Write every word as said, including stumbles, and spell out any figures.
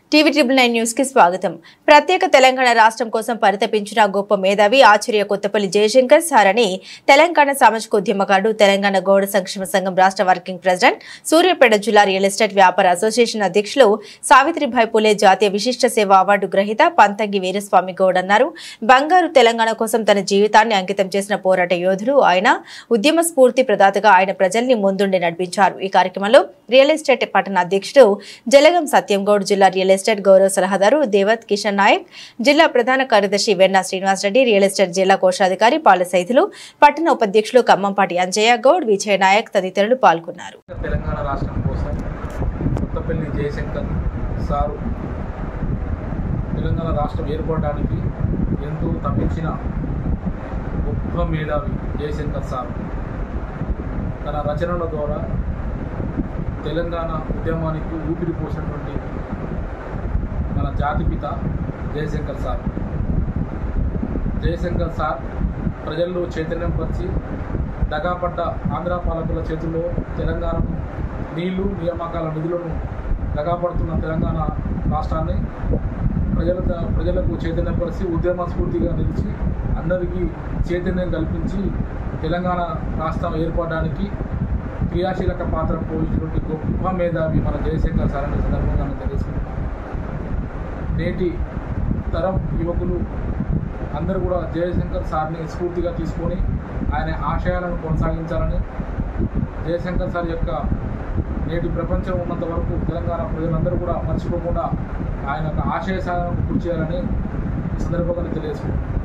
TV triple nine news కి స్వాగతం. ప్రత్యేక తెలంగాణ రాష్ట్రం కోసం పరితపించిన గొప్ప మేధావి ఆచార్య కొత్తపల్లి జయశంకర్ సార్ అని తెలంగాణ సామాజిక ఉద్యమకారుడు, తెలంగాణ గౌడ సంక్షేమ సంఘం రాష్ట్ర వర్కింగ్ ప్రెసిడెంట్, సూర్యాపేట జిల్లా రియల్ ఎస్టేట్ వ్యాపార అసోసియేషన్ అధ్యక్షులు, సావిత్రిబాయి పూలే జాతీయ విశిష్ట సేవ అవార్డు గ్రహీత పంతంగి వీరస్వామి గౌడ్ అన్నారు. బంగారు తెలంగాణ కోసం తన జీవితాన్ని అంకితం చేసిన పోరాట యోధుడు ఆయన. ఉద్యమ స్ఫూర్తి ప్రదాతగా ఆయన ప్రజల్ని ముందుండి నడిపించారు. ఈ కార్యక్రమంలో రియల్ ఎస్టేట్ పట్టణ అధ్యక్షుడు జలగం సత్యం గౌడ్, జిల్లా రియల్ ఎస్టేట్ గౌరవ సలహాదారు దేవత్ కిషన్ నాయక్, జిల్లా ప్రధాన కార్యదర్శి వెన్నా శ్రీనివాస్ రెడ్డి, రియల్ ఎస్టేట్ జిల్లా కోశాధికారి పాల సైతులు, పట్టణ ఉపాధ్యక్షులు ఖమ్మంపాటి అంజయ్య గౌడ్, విజయ నాయక్ తదితరులు పాల్గొన్నారు. తెలంగాణ రాష్ట్రం కోసం కొత్తపల్లి జయశంకర్ సారు తెలంగాణ రాష్ట్రం ఏర్పడడానికి ఎంతో తప్పించిన గొప్ప మేధావి జయశంకర్ సార్ తన రచనల ద్వారా తెలంగాణ ఉద్యమానికి ఊపిరి పోసినటువంటి మన జాతిపిత జయశంకర్ సార్. జయశంకర్ సార్ ప్రజల్లో చైతన్యం పరిచి దగాపడ్డ ఆంధ్ర పాలకుల చేతుల్లో తెలంగాణను నీళ్లు నియామకాల నిధులను దగాపడుతున్న తెలంగాణ రాష్ట్రాన్ని ప్రజల ప్రజలకు చైతన్యపరిచి ఉద్యమ స్ఫూర్తిగా నిలిచి అందరికీ చైతన్యం కల్పించి తెలంగాణ రాష్ట్రం ఏర్పడడానికి క్రియాశీలక పాత్ర పోషించినటువంటి గొప్ప మేధావి మన జయశంకర్ సార్ అనే సందర్భంగా తెలుసుకుంటున్నాం. నేటి తరం యువకులు అందరూ కూడా జయశంకర్ సార్ని స్ఫూర్తిగా తీసుకొని ఆయన ఆశయాలను కొనసాగించాలని, జయశంకర్ సార్ యొక్క నేటి ప్రపంచం ఉన్నంత వరకు తెలంగాణ ప్రజలందరూ కూడా మర్చిపోకుండా ఆయన యొక్క ఆశయ సాధనకు కృషి చేయాలని ఈ సందర్భంగా తెలియజేసుకుంటున్నాం.